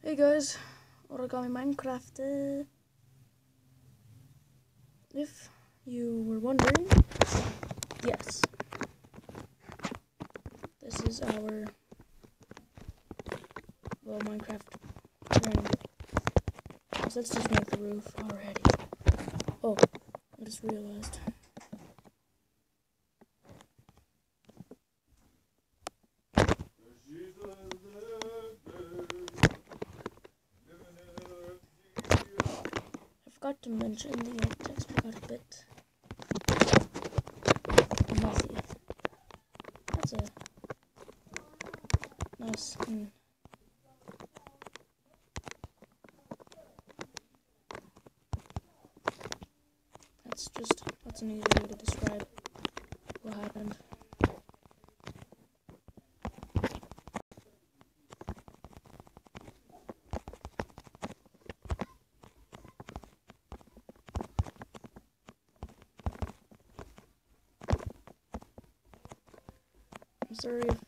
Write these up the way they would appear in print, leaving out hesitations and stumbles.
Hey guys, Origami Minecraft. If you were wondering, yes, this is our Minecraft training. So let's just make the roof already. Oh, I just realized. I forgot to mention the texture got a bit messy. That's a nice skin. That's an easy way to describe what happened. I'm sorry if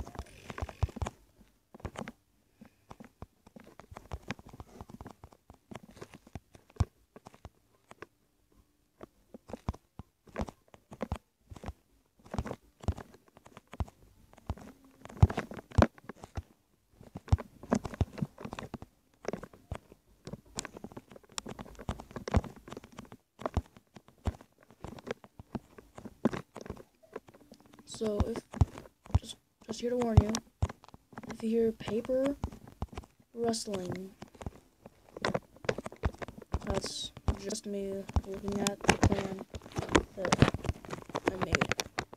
So if just here to warn you, if you hear paper rustling, that's just me looking at the plan that I made.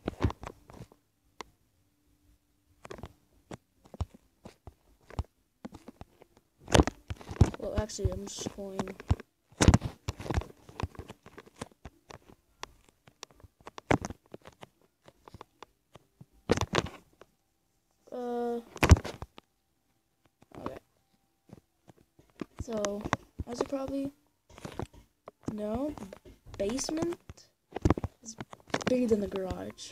Well, actually, I'm just going. Okay. So, as you probably know, the basement is bigger than the garage.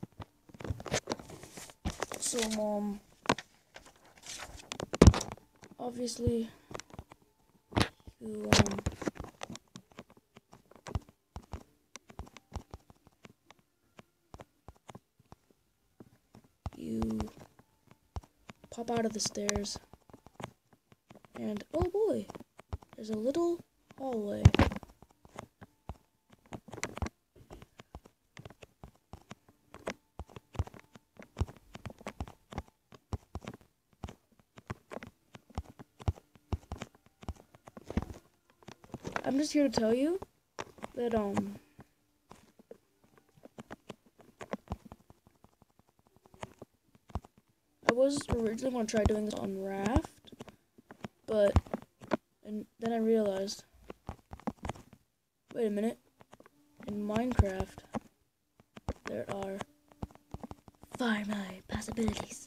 So, obviously, you, you pop out of the stairs, and oh boy, there's a little hallway. I'm just here to tell you that, I was originally going to try doing this on Raft, and then I realized, wait a minute, in Minecraft, there are far more possibilities.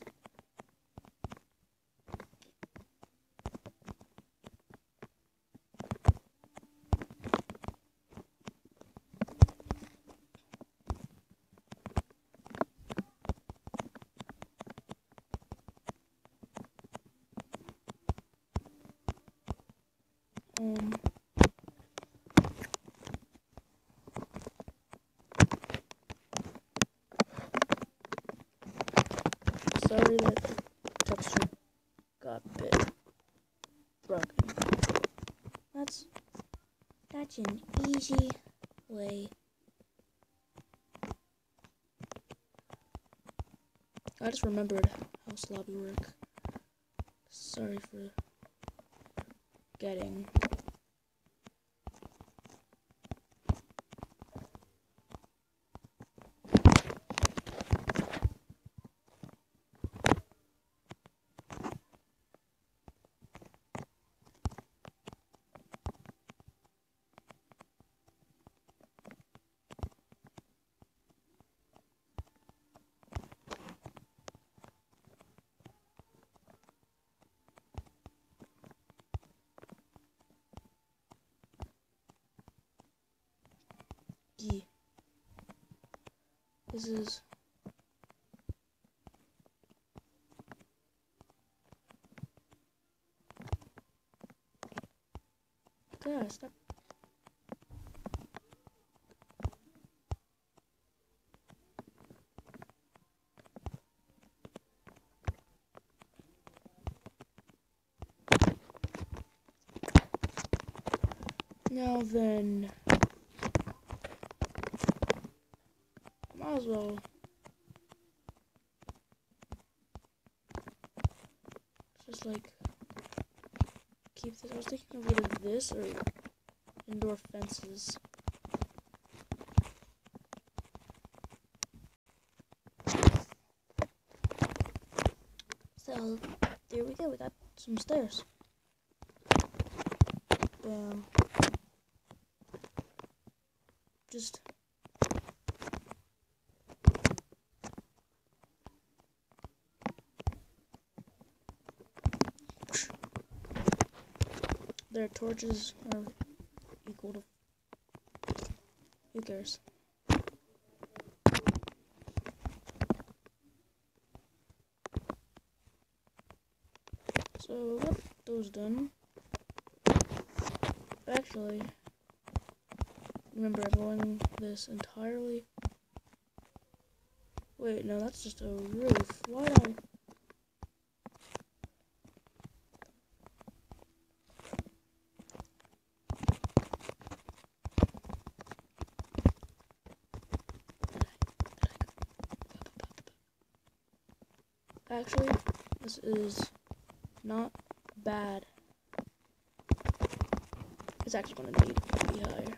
Sorry that the texture got a bit broken. That's an easy way. I just remembered how sloppy work. Sorry for getting. This is God, stop. Now then, might as well just like keep this. I was thinking of either this or indoor fences. So there we go. We got some stairs. Bam. Just their torches are equal to, who cares? So we got those done. Actually, remember I'm going this entirely. Wait, no, that's just a roof. Why did I? Actually, this is not bad. It's actually going to need to be higher.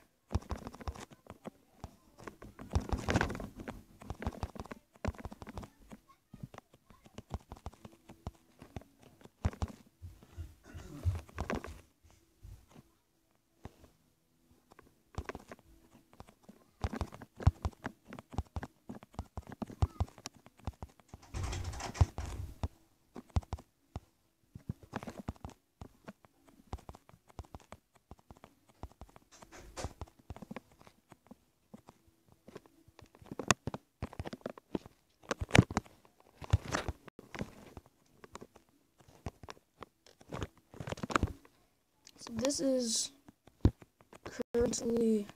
So this is currently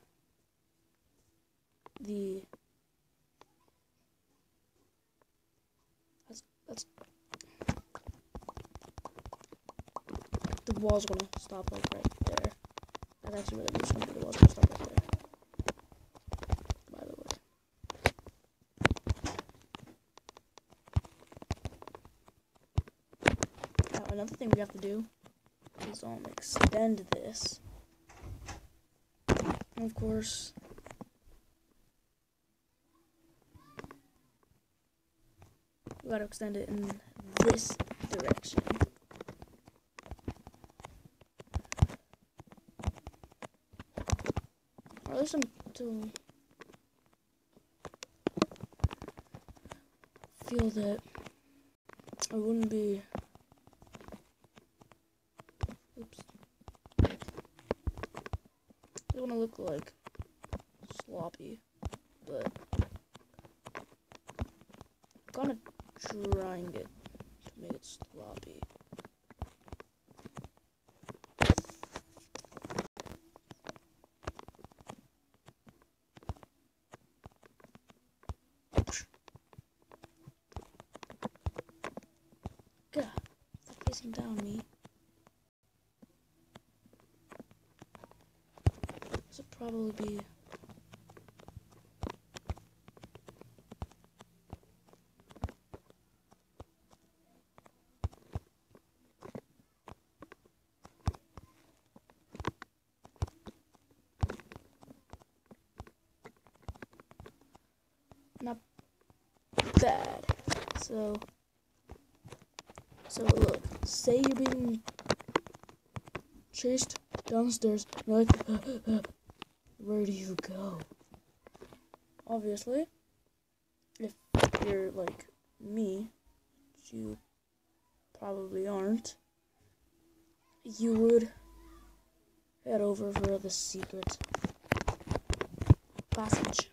the that's the wall's gonna stop like right there. That's actually really just gonna be the wall's gonna stop right there. By the way. Now another thing we have to do is extend this. And of course, we gotta extend it in this direction. Or at least to feel that I wouldn't be. Oops. It want to look like sloppy, but I'm gonna trying it to make it sloppy. God, stop facing down me. This would probably be not bad. So look, say you're being chased downstairs, you're like, where do you go? Obviously, if you're like me, which you probably aren't, you would head over for the secret passage.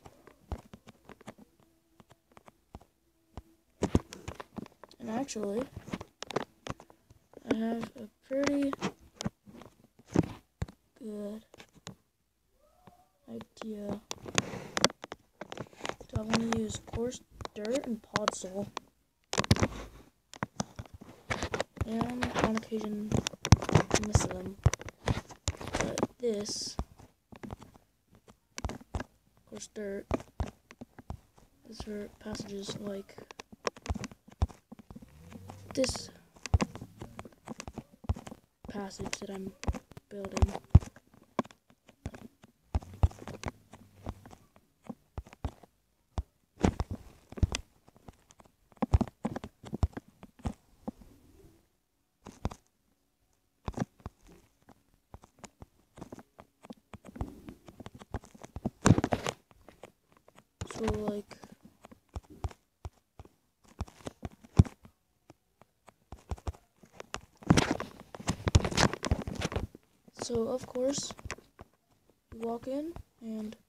And actually, I have a pretty good idea to only use coarse dirt and podzol. And on occasion, miss them. But this coarse dirt is for passages like this passage that I'm building. So like of course you walk in and